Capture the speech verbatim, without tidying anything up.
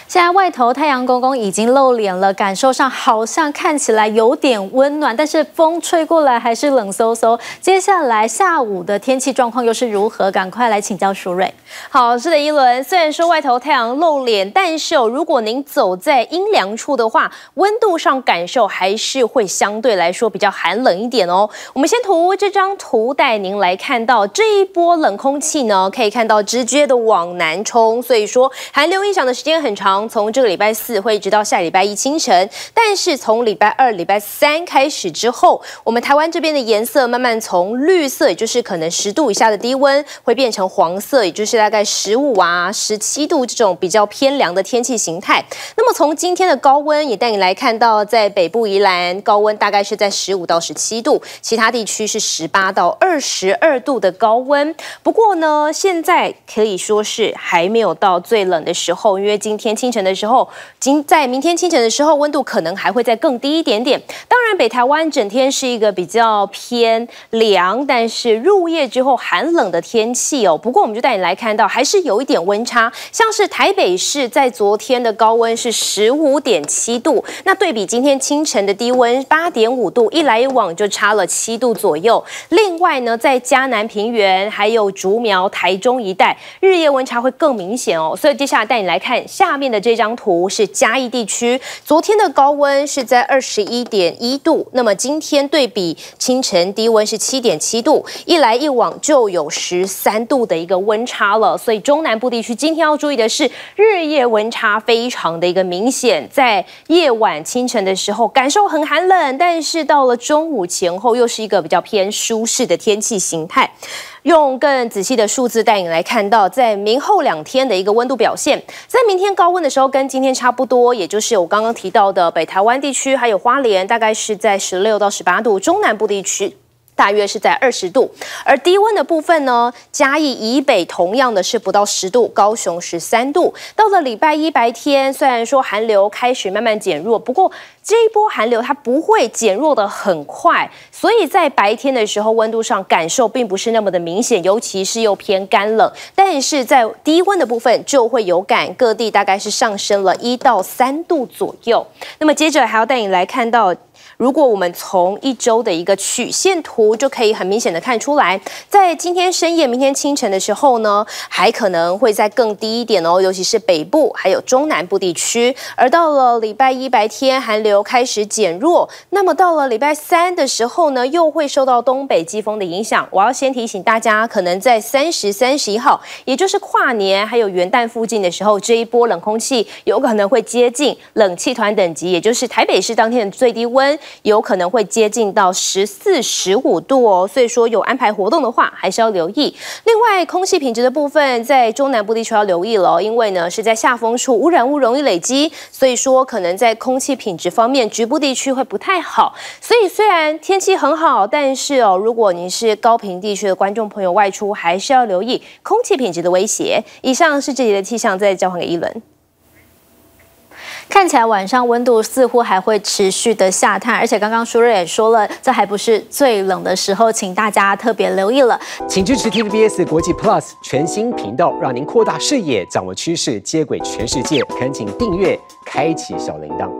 现在外头太阳公公已经露脸了，感受上好像看起来有点温暖，但是风吹过来还是冷飕飕。接下来下午的天气状况又是如何？赶快来请教淑瑞。 好，是的，一轮。虽然说外头太阳露脸，但是哦，如果您走在阴凉处的话，温度上感受还是会相对来说比较寒冷一点哦。我们先图这张图带您来看到这一波冷空气呢，可以看到直接的往南冲，所以说寒流影响的时间很长。从这个礼拜四会一直到下礼拜一清晨，但是从礼拜二、礼拜三开始之后，我们台湾这边的颜色慢慢从绿色，也就是可能十度以下的低温，会变成黄色，也就是大概十五啊、十七度这种比较偏凉的天气形态。那么从今天的高温也带你来看到，在北部宜兰高温大概是在十五到十七度，其他地区是十八到二十二度的高温。不过呢，现在可以说是还没有到最冷的时候，因为今天清晨的时候，今在明天清晨的时候，温度可能还会再更低一点点。当然，北台湾整天是一个比较偏凉，但是入夜之后寒冷的天气哦。不过，我们就带你来看到，还是有一点温差。像是台北市在昨天的高温是十五点七度，那对比今天清晨的低温八点五度，一来一往就差了七度左右。另外呢，在嘉南平原还有竹苗、台中一带，日夜温差会更明显哦。所以接下来带你来看下面的这张图，是嘉义地区，昨天的高温是在二十一点一度，那么今天对比清晨低温是七点七度，一来一往就有十三度的一个温差了。所以中南部地区今天要注意的是，日夜温差非常的一个明显，在夜晚清晨的时候感受很寒冷，但是到了中午前后又是一个比较偏舒适的天气形态。用更仔细的数字带你来看到，在明后两天的一个温度表现，在明天高温的时候跟今天差不多，也就是我刚刚提到的北台湾地区还有花莲，大概是在十六到十八度，中南部地区大约是在二十度，而低温的部分呢，嘉义以北同样的是不到十度，高雄十三度。到了礼拜一白天，虽然说寒流开始慢慢减弱，不过这一波寒流它不会减弱的很快，所以在白天的时候温度上感受并不是那么的明显，尤其是又偏干冷。但是在低温的部分就会有感，各地大概是上升了一到三度左右。那么接着还要带你来看到，如果我们从一周的一个曲线图，就可以很明显的看出来，在今天深夜、明天清晨的时候呢，还可能会再更低一点哦，尤其是北部还有中南部地区。而到了礼拜一白天，寒流开始减弱，那么到了礼拜三的时候呢，又会受到东北季风的影响。我要先提醒大家，可能在三十、三十一号，也就是跨年还有元旦附近的时候，这一波冷空气有可能会接近冷气团等级，也就是台北市当天的最低温有可能会接近到十四、十五度哦，所以说有安排活动的话，还是要留意。另外，空气品质的部分，在中南部地区要留意了哦，因为呢是在下风处，污染物容易累积，所以说可能在空气品质方面，局部地区会不太好。所以虽然天气很好，但是哦，如果您是高屏地区的观众朋友外出，还是要留意空气品质的威胁。以上是这里的气象，再交还给一轮。 看起来晚上温度似乎还会持续的下探，而且刚刚淑瑞也说了，这还不是最冷的时候，请大家特别留意了。 请支持 T V B S 国际 Plus 全新频道，让您扩大视野，掌握趋势，接轨全世界。恳请订阅，开启小铃铛。